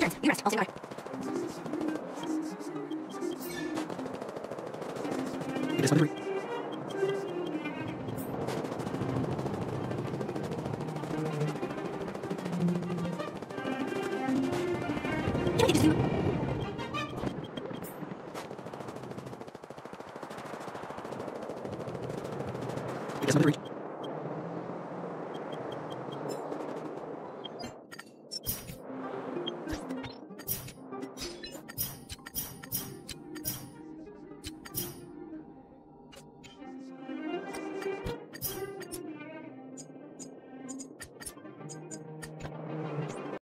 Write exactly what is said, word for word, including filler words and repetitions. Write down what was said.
rest. You rest. I'll stand guard. It is one three. It is two.